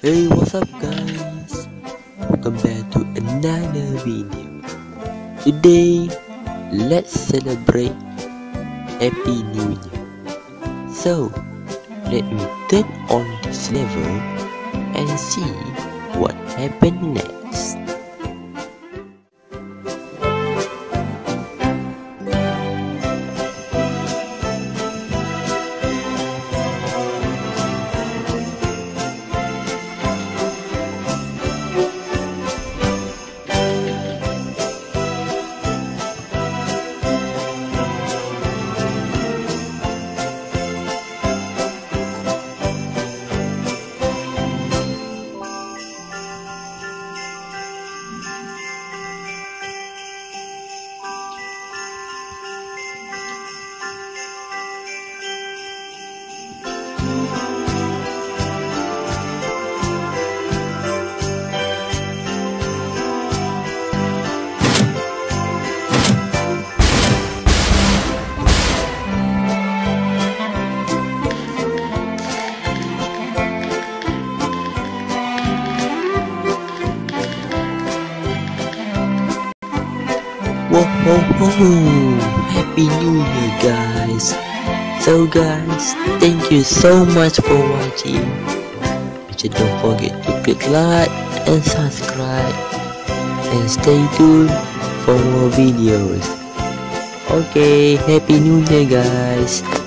Hey, what's up guys? Welcome back to another video. Today, let's celebrate Happy New Year. So, let me turn on this level and see what happened next. Whoa, whoa, whoa! Happy New Year, guys! So, guys, thank you so much for watching. Don't forget to click like and subscribe, and stay tuned for more videos. Okay, Happy New Year, guys!